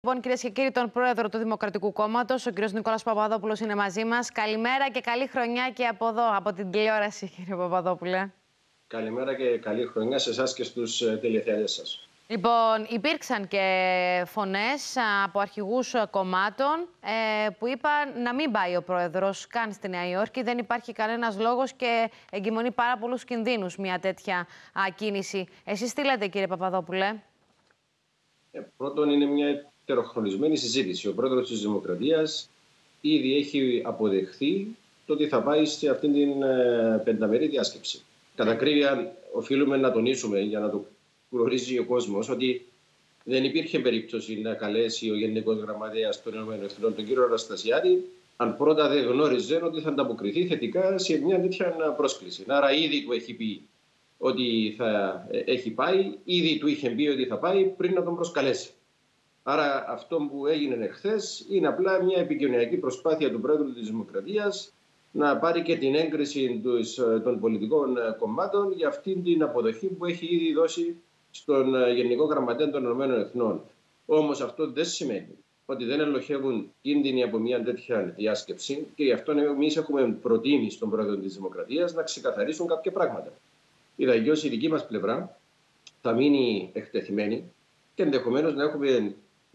Λοιπόν, κυρίες και κύριοι, τον πρόεδρο του Δημοκρατικού Κόμματος, ο κύριος Νικόλας Παπαδόπουλος, είναι μαζί μας. Καλημέρα και καλή χρονιά και από εδώ, από την τηλεόραση, κύριε Παπαδόπουλε. Καλημέρα και καλή χρονιά σε εσάς και στους τηλεθεατές σας. Λοιπόν, υπήρξαν και φωνές από αρχηγούς κομμάτων που είπαν να μην πάει ο πρόεδρος καν στη Νέα Υόρκη. Δεν υπάρχει κανένας λόγος και εγκυμονεί πάρα πολλούς κινδύνους μια τέτοια κίνηση. Εσείς τι λέτε, κύριε Παπαδόπουλε? Πρώτον, είναι μια τεροχρονισμένη συζήτηση. Ο πρόεδρος της Δημοκρατίας ήδη έχει αποδεχθεί το ότι θα πάει σε αυτήν την πενταμερή διάσκεψη. Κατά ακρίβεια, οφείλουμε να τονίσουμε, για να το γνωρίζει ο κόσμος, ότι δεν υπήρχε περίπτωση να καλέσει ο Γενικός Γραμματέας των ΗΠΑ, τον κύριο Αναστασιάδη, αν πρώτα δεν γνώριζε ότι θα ανταποκριθεί θετικά σε μια τέτοια πρόσκληση. Άρα, ήδη του έχει πει ότι θα έχει πάει, ήδη του είχε πει ότι θα πάει πριν να τον προσκαλέσει. Άρα, αυτό που έγινε εχθές είναι απλά μια επικοινωνιακή προσπάθεια του Πρόεδρου της Δημοκρατίας να πάρει και την έγκριση των πολιτικών κομμάτων για αυτήν την αποδοχή που έχει ήδη δώσει στον Γενικό Γραμματέα των ΗΠΑ. Όμως αυτό δεν σημαίνει ότι δεν ελοχεύουν κίνδυνοι από μια τέτοια διάσκεψη και γι' αυτό εμείς έχουμε προτείνει στον Πρόεδρο της Δημοκρατίας να ξεκαθαρίσουν κάποια πράγματα. Η δική μας πλευρά θα μείνει εκτεθειμένη και ενδεχομένως να έχουμε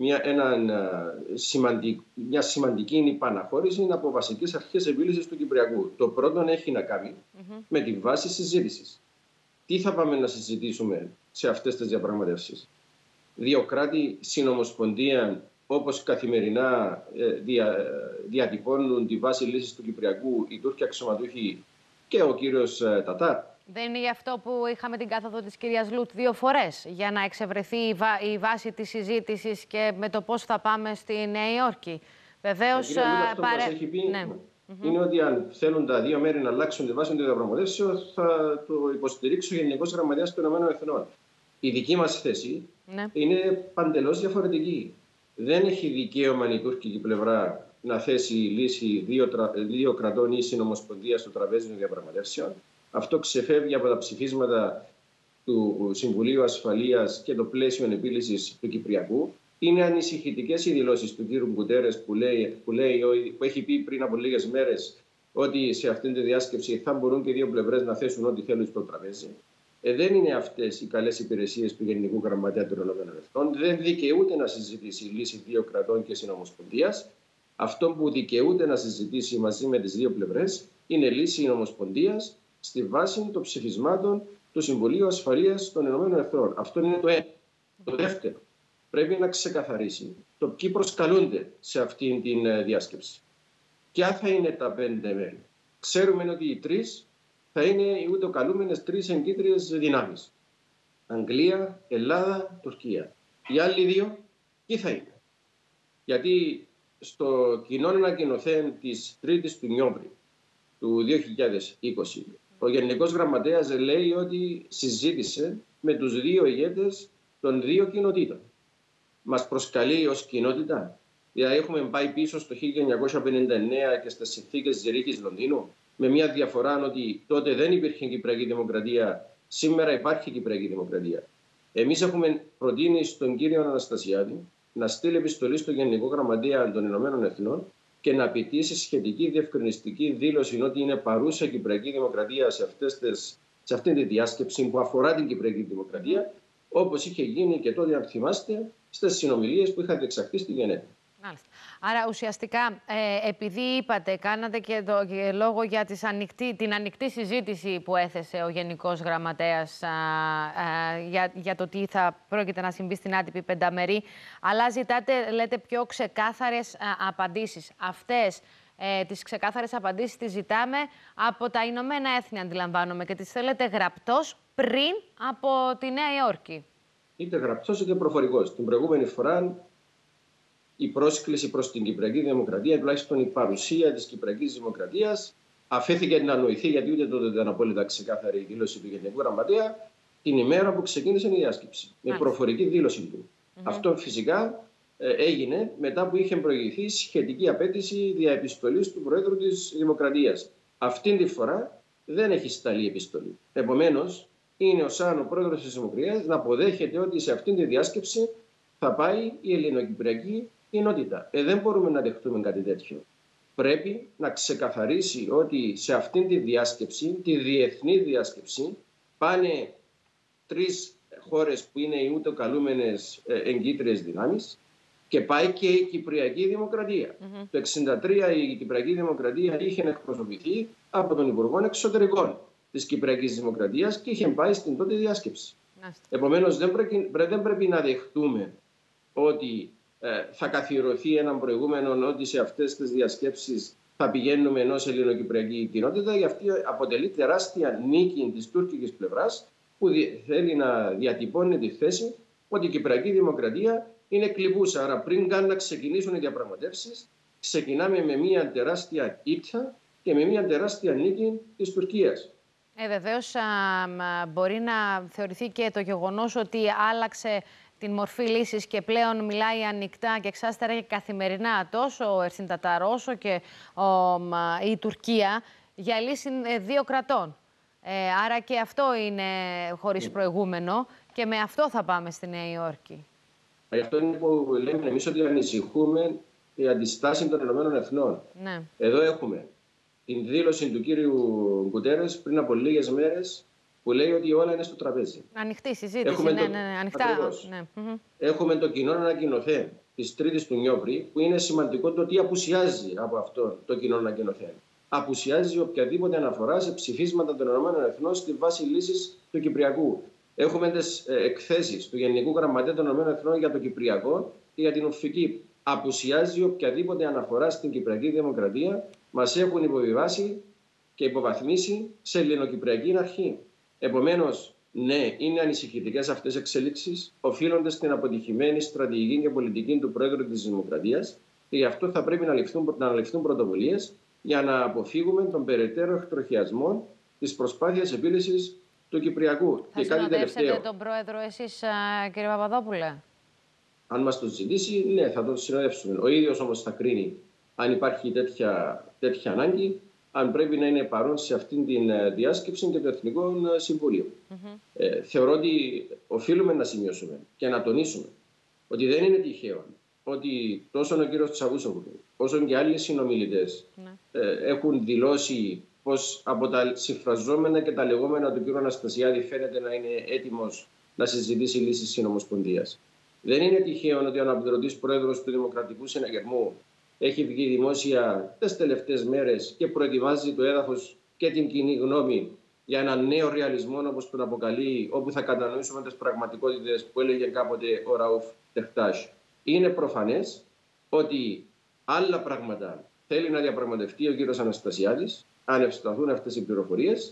μια σημαντική υπαναχώρηση από βασικές αρχές επίλυσης του Κυπριακού. Το πρώτο έχει να κάνει με τη βάση συζήτησης. Τι θα πάμε να συζητήσουμε σε αυτές τις διαπραγματεύσεις? Δύο κράτη, συνομοσπονδία, όπως καθημερινά διατυπώνουν τη βάση λύσης του Κυπριακού οι Τούρκοι αξιωματούχοι και ο κύριος Τατάρ. Δεν είναι γι' αυτό που είχαμε την κάθοδο της κυρίας Λουτ 2 φορές, για να εξευρεθεί η βάση της συζήτησης και με το πώς θα πάμε στη Νέα Υόρκη? Βεβαίως, αυτό που μας έχει πει είναι ότι αν θέλουν τα δύο μέρη να αλλάξουν τη βάση των διαπραγματεύσεων, θα το υποστηρίξει ο Γενικός Γραμματέας των ΗΠΑ. Η δική μας θέση είναι παντελώς διαφορετική. Δεν έχει δικαίωμα η τουρκική πλευρά να θέσει λύση δύο κρατών ή συνομοσπονδία στο τραπέζι των διαπραγματεύσεων. Αυτό ξεφεύγει από τα ψηφίσματα του Συμβουλίου Ασφαλείας και το πλαίσιο επίλυσης του Κυπριακού. Είναι ανησυχητικές οι δηλώσεις του κ. Γκουτέρες που έχει πει πριν από λίγες μέρες ότι σε αυτήν τη διάσκεψη θα μπορούν και οι δύο πλευρές να θέσουν ό,τι θέλουν στο τραπέζι. Δεν είναι αυτές οι καλές υπηρεσίες του Γενικού Γραμματέα των ΗΠΑ. Δεν δικαιούται να συζητήσει λύση δύο κρατών και συνομοσπονδίας. Αυτό που δικαιούται να συζητήσει μαζί με τις δύο πλευρές είναι λύση συνομοσπονδίας στη βάση των ψηφισμάτων του Συμβουλίου Ασφαλείας των ΗΠΑ. Αυτό είναι το ένα. Το δεύτερο, πρέπει να ξεκαθαρίσει το ποιοι προσκαλούνται σε αυτήν την διάσκεψη. Ποια θα είναι τα 5 μέρη? Ξέρουμε ότι οι τρεις θα είναι οι ούτω καλούμενες τρεις εγκύτριες δυνάμεις. Αγγλία, Ελλάδα, Τουρκία. Οι άλλοι δύο ποιοι θα είναι? Γιατί στο κοινό ανακοινωθέν της 3ης του Νιόβρη του 2020, ο Γενικός Γραμματέας λέει ότι συζήτησε με τους δύο ηγέτες των δύο κοινοτήτων. Μας προσκαλεί ως κοινότητα? Δηλαδή έχουμε πάει πίσω στο 1959 και στις συνθήκες Ζερίχης Λονδίνου, με μια διαφορά ότι τότε δεν υπήρχε Κυπριακή Δημοκρατία, σήμερα υπάρχει Κυπριακή Δημοκρατία. Εμείς έχουμε προτείνει στον κύριο Αναστασιάδη να στείλει επιστολή στο Γενικό Γραμματέα των ΗΠΑ και να απαιτήσει σχετική διευκρινιστική δήλωση ότι είναι παρούσα η Κυπριακή Δημοκρατία σε αυτή τη διάσκεψη που αφορά την Κυπριακή Δημοκρατία, όπως είχε γίνει και τότε, αν θυμάστε, στις συνομιλίες που είχαν διεξαχθεί στη Γενέβη. Μάλιστα. Άρα, ουσιαστικά, επειδή είπατε, κάνατε και λόγο για την ανοιχτή συζήτηση που έθεσε ο Γενικός Γραμματέας για το τι θα πρόκειται να συμβεί στην άτυπη πενταμερή, αλλά ζητάτε, λέτε, πιο ξεκάθαρες απαντήσεις. Αυτές τις ξεκάθαρες απαντήσεις τις ζητάμε από τα Ηνωμένα Έθνη, αντιλαμβάνομαι, και τις θέλετε γραπτός πριν από τη Νέα Υόρκη. Είτε γραπτός είτε προφορικός. Την προηγούμενη φορά η πρόσκληση προς την Κυπριακή Δημοκρατία, τουλάχιστον η παρουσία της Κυπριακής Δημοκρατίας, αφέθηκε να νοηθεί, γιατί ούτε τότε ήταν απόλυτα ξεκάθαρη η δήλωση του Γενικού Γραμματέα, την ημέρα που ξεκίνησε η διάσκεψη. Με προφορική δήλωση του. Αυτό φυσικά έγινε μετά που είχε προηγηθεί σχετική απέτηση δια επιστολής του Προέδρου της Δημοκρατίας. Αυτήν τη φορά δεν έχει σταλεί επιστολή. Επομένως, είναι ο Πρόεδρος της Δημοκρατίας να αποδέχεται ότι σε αυτήν τη διάσκεψη θα πάει η ελληνοκυπριακή κοινότητα. Δεν μπορούμε να δεχτούμε κάτι τέτοιο. Πρέπει να ξεκαθαρίσει ότι σε αυτήν τη διάσκεψη, τη διεθνή διάσκεψη, πάνε 3 χώρες που είναι οι ούτω καλούμενες εγκύτριες δυνάμεις και πάει και η Κυπριακή Δημοκρατία. Το 1963 η Κυπριακή Δημοκρατία είχε εκπροσωπηθεί από τον Υπουργό Εξωτερικών της Κυπριακής Δημοκρατίας και είχε πάει στην τότε διάσκεψη. Επομένως, δεν πρέπει να δεχτούμε ότι θα καθιερωθεί έναν προηγούμενο ότι σε αυτές τις διασκέψεις θα πηγαίνουμε ενός ελληνοκυπριακή κοινότητα, γιατί αποτελεί τεράστια νίκη της τουρκικής πλευράς που θέλει να διατυπώνει τη θέση ότι η Κυπριακή Δημοκρατία είναι κλιπούσα. Άρα πριν καν να ξεκινήσουν οι διαπραγματεύσεις, ξεκινάμε με μια τεράστια ήττα και με μια τεράστια νίκη της Τουρκίας. Βεβαίως μπορεί να θεωρηθεί και το γεγονός ότι άλλαξε την μορφή λύσης και πλέον μιλάει ανοιχτά και εξάστερα και καθημερινά τόσο ο Ερσίν Τατάρ όσο και η Τουρκία για λύση 2 κρατών. Άρα και αυτό είναι χωρίς προηγούμενο και με αυτό θα πάμε στη Νέα Υόρκη. Αυτό είναι που λέμε εμείς, ότι ανησυχούμε για τη στάση των ΗΠΑ. Ναι. Εδώ έχουμε την δήλωση του κύριου Γκουτέρες πριν από λίγες μέρες που λέει ότι όλα είναι στο τραπέζι. Ανοιχτή συζήτηση, ανοιχτά. Ναι. Έχουμε το κοινό ανακοινωθέν της Τρίτης του Νιόβρη, που είναι σημαντικό το ότι απουσιάζει από αυτό το κοινό ανακοινωθέν. Απουσιάζει οποιαδήποτε αναφορά σε ψηφίσματα των ΗΠΑ στη βάση λύσης του Κυπριακού. Έχουμε τις εκθέσεις του Γενικού Γραμματέα των ΗΠΑ για το Κυπριακό και για την Ουφική. Απουσιάζει οποιαδήποτε αναφορά στην Κυπριακή Δημοκρατία. Μας έχουν υποβιβάσει και υποβαθμίσει σε ελληνοκυπριακή αρχή. Επομένως, ναι, είναι ανησυχητικές αυτές οι εξελίξεις, οφείλονται στην αποτυχημένη στρατηγική και πολιτική του Πρόεδρου της Δημοκρατίας και γι' αυτό θα πρέπει να ληφθούν πρωτοβουλίες για να αποφύγουμε τον περαιτέρω εκτροχιασμό της προσπάθειας επίλυσης του Κυπριακού. Θα συνοδεύσετε τον Πρόεδρο εσείς, κύριε Παπαδόπουλε? Αν μας το ζητήσει, ναι, θα τον συνοδεύσουμε. Ο ίδιος όμως θα κρίνει αν υπάρχει τέτοια ανάγκη, αν πρέπει να είναι παρόν σε αυτήν την διάσκεψη και το Εθνικό Συμβούλιο. Θεωρώ ότι οφείλουμε να σημειώσουμε και να τονίσουμε ότι δεν είναι τυχαίο ότι τόσο ο κύριος Τσαβούσογλου όσο και άλλοι συνομιλητές έχουν δηλώσει πως από τα συμφραζόμενα και τα λεγόμενα του κ. Αναστασιάδη φαίνεται να είναι έτοιμος να συζητήσει λύσεις συνομοσπονδίας. Δεν είναι τυχαίο ότι ο αναπληρωτής πρόεδρος του Δημοκρατικού Συναγερμού έχει βγει δημόσια τις τελευταίες μέρες και προετοιμάζει το έδαφος και την κοινή γνώμη για έναν νέο ρεαλισμό, όπως τον αποκαλεί, όπου θα κατανοήσουμε τις πραγματικότητες που έλεγε κάποτε ο Ραούφ Τεχτάζ. Είναι προφανές ότι άλλα πράγματα θέλει να διαπραγματευτεί ο κύριος Αναστασιάδης, αν ευσταθούν αυτές οι πληροφορίες,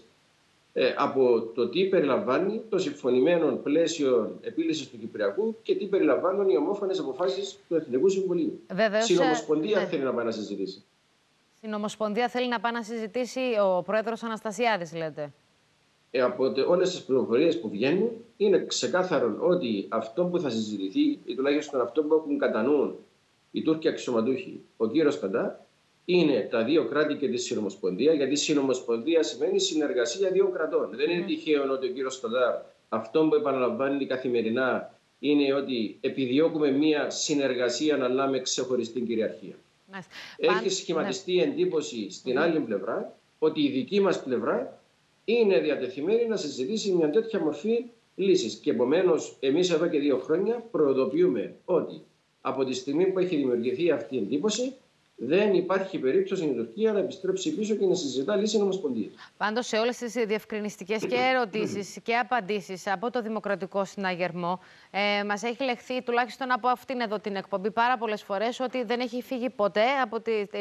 από το τι περιλαμβάνει το συμφωνημένο πλαίσιο επίλυσης του Κυπριακού και τι περιλαμβάνουν οι ομόφωνες αποφάσεις του Εθνικού Συμβουλίου. Συνομοσπονδία θέλει να πάει να συζητήσει. Συνομοσπονδία θέλει να πάει να συζητήσει ο πρόεδρος Αναστασιάδης, λέτε? Από όλες τις πληροφορίες που βγαίνουν, είναι ξεκάθαρο ότι αυτό που θα συζητηθεί, ή τουλάχιστον αυτό που έχουν κατά νου οι Τούρκοι αξιωματούχοι, ο κύριος Τατάρ, είναι τα 2 κράτη και τη συνομοσπονδία, γιατί συνομοσπονδία σημαίνει συνεργασία 2 κρατών. Δεν είναι τυχαίο ότι ο κύριος Τατάρ αυτό που επαναλαμβάνει καθημερινά είναι ότι επιδιώκουμε μια συνεργασία αλλά με ξεχωριστή κυριαρχία. Έχει σχηματιστεί εντύπωση στην άλλη πλευρά ότι η δική μας πλευρά είναι διατεθειμένη να συζητήσει μια τέτοια μορφή λύσης. Και επομένως, εμείς εδώ και 2 χρόνια προειδοποιούμε ότι από τη στιγμή που έχει δημιουργηθεί αυτή η εντύπωση, δεν υπάρχει περίπτωση η Τουρκία να επιστρέψει πίσω και να συζητά λύση νομοσπονδίας. Πάντως, σε όλες τις διευκρινιστικές και ερωτήσεις και απαντήσεις από το Δημοκρατικό Συναγερμό, μας έχει λεχθεί, τουλάχιστον από αυτήν εδώ την εκπομπή, πάρα πολλές φορές ότι δεν έχει φύγει ποτέ από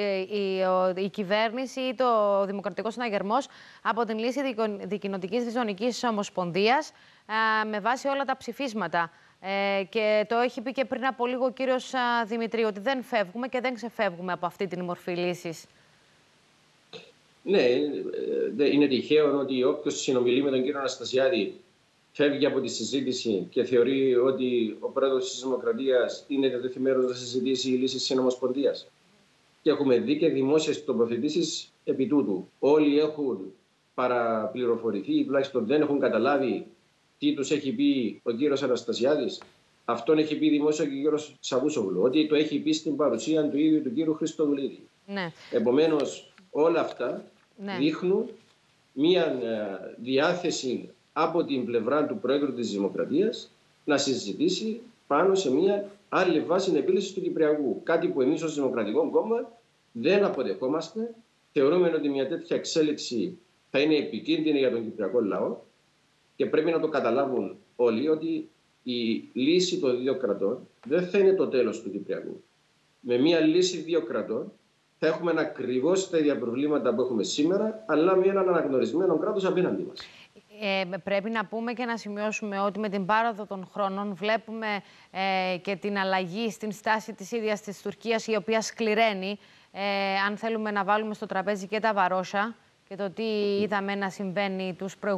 η κυβέρνηση ή το Δημοκρατικό Συναγερμός από την λύση δικοινοτικής διζωνικής ομοσπονδίας με βάση όλα τα ψηφίσματα. Και το έχει πει και πριν από λίγο ο κύριος Δημητρίου, ότι δεν φεύγουμε και δεν ξεφεύγουμε από αυτή την μορφή λύσης. Ναι, είναι τυχαίο ότι όποιος συνομιλεί με τον κύριο Αναστασιάδη φεύγει από τη συζήτηση και θεωρεί ότι ο πρόεδρος της Δημοκρατίας είναι διατεθειμένος να συζητήσει η λύση συνομοσπονδίας. Και έχουμε δει και δημόσιες τοποθετήσεις επί τούτου. Όλοι έχουν παραπληροφορηθεί ή τουλάχιστον δεν έχουν καταλάβει τι τους έχει πει ο κύριος Αναστασιάδης. αυτόν έχει πει δημόσια και ο Γιώργος Σαββούσογλου, ότι το έχει πει στην παρουσία του ίδιου του κύριου Χριστοδουλίδη. Ναι. Επομένως, όλα αυτά δείχνουν μία διάθεση από την πλευρά του Πρόεδρου της Δημοκρατίας να συζητήσει πάνω σε μία άλλη βάση επίλυσης του Κυπριακού. Κάτι που εμείς ως Δημοκρατικό Κόμμα δεν αποδεχόμαστε. Θεωρούμε ότι μια τέτοια εξέλιξη θα είναι επικίνδυνη για τον Κυπριακό λαό και πρέπει να το καταλάβουν όλοι ότι η λύση των δύο κρατών δεν θα είναι το τέλος του Κυπριακού. Με μια λύση δύο κρατών θα έχουμε ακριβώς τα ίδια προβλήματα που έχουμε σήμερα, αλλά με έναν αναγνωρισμένο κράτος απέναντι μας. Πρέπει να πούμε και να σημειώσουμε ότι με την πάροδο των χρόνων βλέπουμε και την αλλαγή στην στάση της ίδιας της Τουρκίας, η οποία σκληραίνει, αν θέλουμε να βάλουμε στο τραπέζι και τα βαρόσα και το τι είδαμε να συμβαίνει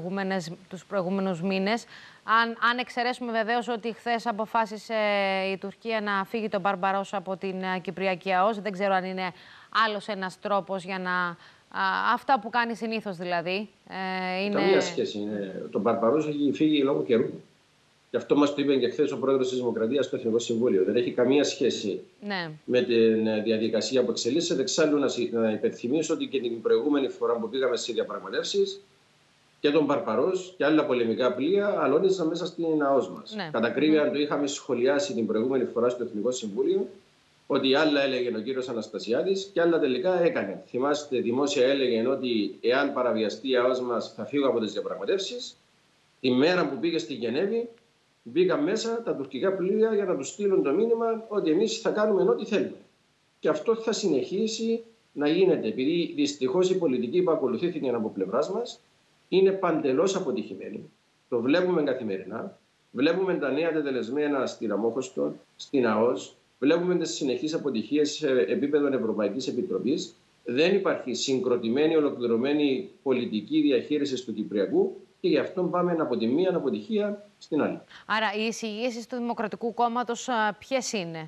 τους προηγούμενους μήνες. Αν εξαιρέσουμε βεβαίως ότι χθες αποφάσισε η Τουρκία να φύγει τον Μπαρμπαρόσα από την Κυπριακή ΑΟΣ, δεν ξέρω αν είναι άλλος ένας τρόπος για να... αυτά που κάνει συνήθως δηλαδή. Καμία σχέση. Το Μπαρμπαρόσα έχει φύγει λόγω καιρού. Γι' αυτό μας το είπε και χθες ο πρόεδρος της Δημοκρατίας στο Εθνικό Συμβούλιο. Δεν έχει καμία σχέση με τη διαδικασία που εξελίσσεται. Εξάλλου, να υπενθυμίσω ότι και την προηγούμενη φορά που πήγαμε σε διαπραγματεύσεις και τον Μπαρμπαρός και άλλα πολεμικά πλοία αλώνιζαν μέσα στην ΑΟΣ μας. Κατά ακρίβεια, το είχαμε σχολιάσει την προηγούμενη φορά στο Εθνικό Συμβούλιο, ότι άλλα έλεγε ο κύριος Αναστασιάδης και άλλα τελικά έκανε. Θυμάστε, δημόσια έλεγε ότι εάν παραβιαστεί η ΑΟΣ μας θα φύγω από τις διαπραγματεύσεις. Τη μέρα που πήγε στη Γενέβη, μπήκαν μέσα τα τουρκικά πλοία για να του στείλουν το μήνυμα ότι εμείς θα κάνουμε ό,τι θέλουμε. Και αυτό θα συνεχίσει να γίνεται, επειδή δυστυχώς η πολιτική που ακολουθήθηκε από πλευράς μας είναι παντελώς αποτυχημένη. Το βλέπουμε καθημερινά. Βλέπουμε τα νέα τετελεσμένα στην Αμόχωστο, στην ΑΟΣ. Βλέπουμε τις συνεχείς αποτυχίες σε επίπεδο Ευρωπαϊκής Επιτροπής. Δεν υπάρχει συγκροτημένη, ολοκληρωμένη πολιτική διαχείριση του Κυπριακού και γι' αυτό πάμε από τη μία αποτυχία στην άλλη. Άρα, οι εισηγήσεις του Δημοκρατικού Κόμματος ποιες είναι?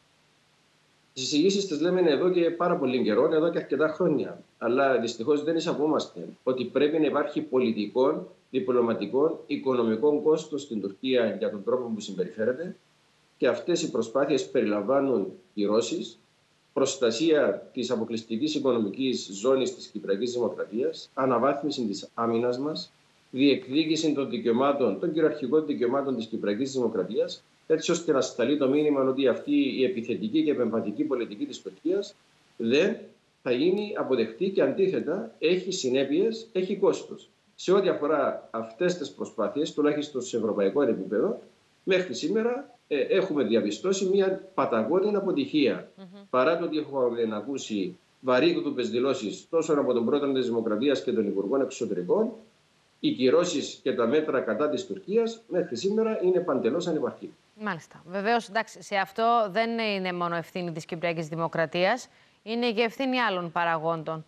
Τις εισηγήσεις τις λέμε εδώ και πάρα πολύ καιρό, εδώ και αρκετά χρόνια. Αλλά δυστυχώς δεν εισακούμαστε ότι πρέπει να υπάρχει πολιτικό, διπλωματικό, οικονομικό κόστος στην Τουρκία για τον τρόπο που συμπεριφέρεται. Και αυτές οι προσπάθειες περιλαμβάνουν κυρώσεις, προστασία της αποκλειστικής οικονομικής ζώνης της Κυπριακής Δημοκρατίας, αναβάθμιση της άμυνας μας, διεκδίκηση των δικαιωμάτων, των κυριαρχικών δικαιωμάτων της Κυπριακής Δημοκρατίας, έτσι ώστε να σταλεί το μήνυμα ότι αυτή η επιθετική και επεμβατική πολιτική της Τουρκίας δεν θα γίνει αποδεκτή και αντίθετα έχει συνέπειες, έχει κόστος. Σε ό,τι αφορά αυτές τις προσπάθειες, τουλάχιστον σε ευρωπαϊκό επίπεδο, μέχρι σήμερα έχουμε διαπιστώσει μια παταγώδη αποτυχία. Παρά το ότι έχουμε ακούσει βαρύγδουπες δηλώσεις τόσο από τον πρόεδρο της Δημοκρατίας και των Υπουργών Εξωτερικών, οι κυρώσεις και τα μέτρα κατά της Τουρκίας μέχρι σήμερα είναι παντελώς ανεπαρκή. Μάλιστα. Βεβαίως, εντάξει, σε αυτό δεν είναι μόνο ευθύνη της Κυπριακής Δημοκρατίας, είναι και ευθύνη άλλων παραγόντων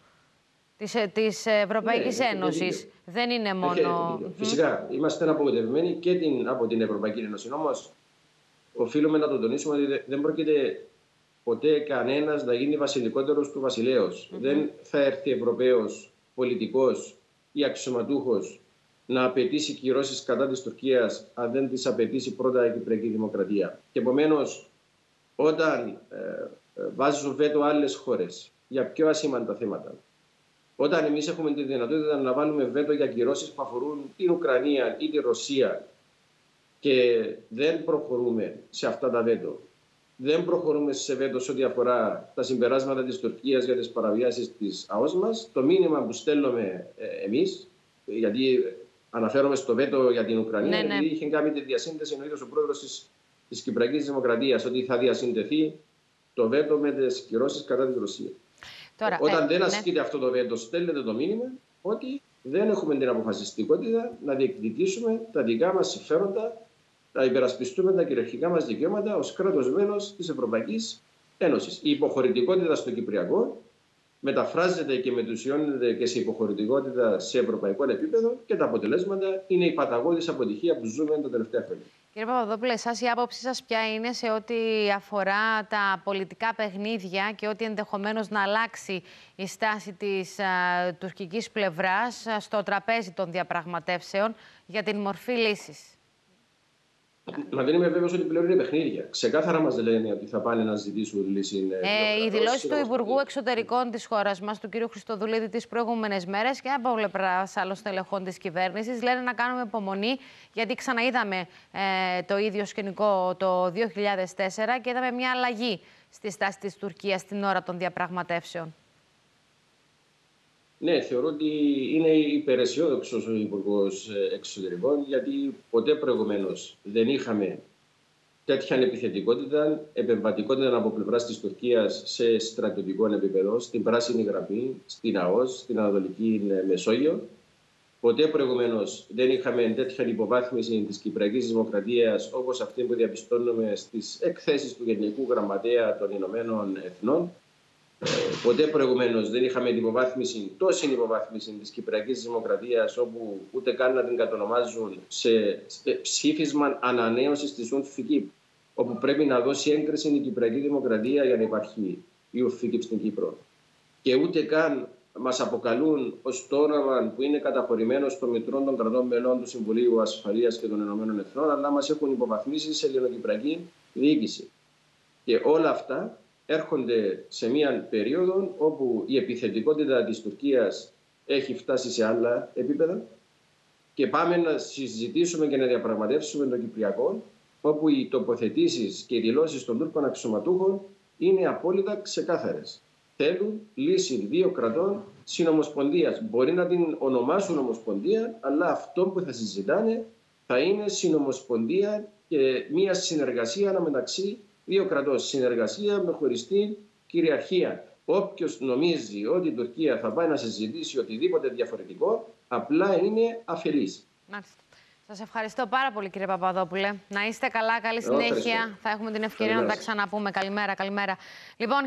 της Ευρωπαϊκής Ένωσης. Δεν είναι μόνο... Φυσικά, είμαστε απογοητευμένοι και από την Ευρωπαϊκή Ένωση. Όμως, οφείλουμε να το τονίσουμε ότι δεν πρόκειται ποτέ κανένας να γίνει βασιλικότερος του βασιλέως. Δεν θα έρθει Ευρωπαίος πολιτικός ή αξιωματούχος να απαιτήσει κυρώσεις κατά της Τουρκίας αν δεν τις απαιτήσει πρώτα η Κυπριακή Δημοκρατία. Και επομένως, όταν βάζουν βέτο άλλες χώρες για πιο ασήμαντα θέματα, όταν εμείς έχουμε τη δυνατότητα να βάλουμε βέτο για κυρώσεις που αφορούν την Ουκρανία ή τη Ρωσία και δεν προχωρούμε σε αυτά τα βέτο, δεν προχωρούμε σε βέτο σε ό,τι αφορά τα συμπεράσματα της Τουρκίας για τις παραβιάσεις της ΑΟΣ μας, το μήνυμα που στέλνουμε εμείς, γιατί αναφέρομαι στο βέτο για την Ουκρανία, επειδή είχε κάνει τη διασύνδεση ο ίδιος ο πρόεδρος της Κυπριακής Δημοκρατίας, ότι θα διασυνδεθεί το βέτο με τις κυρώσεις κατά της Ρωσίας. Τώρα, όταν δεν ασκείται αυτό το βέτο, στέλνεται το μήνυμα ότι δεν έχουμε την αποφασιστικότητα να διεκδικήσουμε τα δικά μας συμφέροντα, να υπερασπιστούμε τα κυριαρχικά μας δικαιώματα ως κράτος μέλος της Ευρωπαϊκής Ένωσης. Η υποχωρητικότητα στο Κυπριακό μεταφράζεται και μετουσιώνεται και σε υποχωρητικότητα σε ευρωπαϊκό επίπεδο και τα αποτελέσματα είναι η παταγώδης αποτυχία που ζούμε τα τελευταία χρόνια. Κύριε Παπαδόπουλε, εσάς η άποψή σας ποια είναι σε ό,τι αφορά τα πολιτικά παιχνίδια και ότι ενδεχομένως να αλλάξει η στάση της τουρκικής πλευράς στο τραπέζι των διαπραγματεύσεων για την μορφή λύσης? Μα δεν είμαι βέβαιος ότι πλέον είναι παιχνίδια. Ξεκάθαρα μας λένε ότι θα πάνε να ζητήσουν λύση. Η δηλώση του Υπουργού Εξωτερικών της χώρας μας, του κ. Χριστοδουλίδη, τις προηγούμενες μέρες και από πλευράς άλλων στελεχών της κυβέρνησης, λένε να κάνουμε υπομονή, γιατί ξαναείδαμε το ίδιο σκηνικό το 2004 και είδαμε μια αλλαγή στη στάση της Τουρκίας την ώρα των διαπραγματεύσεων. Ναι, θεωρώ ότι είναι υπεραισιόδοξος ο Υπουργός Εξωτερικών, γιατί ποτέ προηγουμένως δεν είχαμε τέτοια επιθετικότητα, επεμβατικότητα από πλευράς της Τουρκίας σε στρατιωτικό επίπεδο, στην Πράσινη Γραμμή, στην ΑΟΣ, στην Ανατολική Μεσόγειο. Ποτέ προηγουμένως δεν είχαμε τέτοια υποβάθμιση της Κυπριακής Δημοκρατίας όπως αυτή που διαπιστώνουμε στις εκθέσεις του Γενικού Γραμματέα των Ηνωμένων Εθνών. Ποτέ προηγουμένως δεν είχαμε τόση υποβάθμιση της Κυπριακής Δημοκρατίας, όπου ούτε καν να την κατονομάζουν σε ψήφισμα ανανέωσης της UNFICIP, όπου πρέπει να δώσει έγκριση η Κυπριακή Δημοκρατία για να υπάρχει η UNFICIP στην Κύπρο. Και ούτε καν μας αποκαλούν ως το όραμα που είναι καταχωρημένο στο Μητρό των Κρατών Μελών του Συμβουλίου Ασφαλείας και των Ηνωμένων Εθνών, αλλά μας έχουν υποβαθμίσει σε ελληνοκυπριακή διοίκηση. Και όλα αυτά έρχονται σε μια περίοδο όπου η επιθετικότητα της Τουρκίας έχει φτάσει σε άλλα επίπεδα και πάμε να συζητήσουμε και να διαπραγματεύσουμε το Κυπριακό, όπου οι τοποθετήσεις και οι δηλώσεις των Τούρκων αξιωματούχων είναι απόλυτα ξεκάθαρες. Θέλουν λύση δύο κρατών συνομοσπονδίας. Μπορεί να την ονομάσουν ομοσπονδία, αλλά αυτό που θα συζητάνε θα είναι συνομοσπονδία και μια συνεργασία αναμεταξύ δύο κρατών. Συνεργασία με χωριστή κυριαρχία. Όποιος νομίζει ότι η Τουρκία θα πάει να συζητήσει οτιδήποτε διαφορετικό, απλά είναι αφελής. Μάλιστα. Σας ευχαριστώ πάρα πολύ, κύριε Παπαδόπουλε. Να είστε καλά, καλή συνέχεια. Θα έχουμε την ευκαιρία να τα ξαναπούμε. Καλημέρα, καλημέρα. Λοιπόν,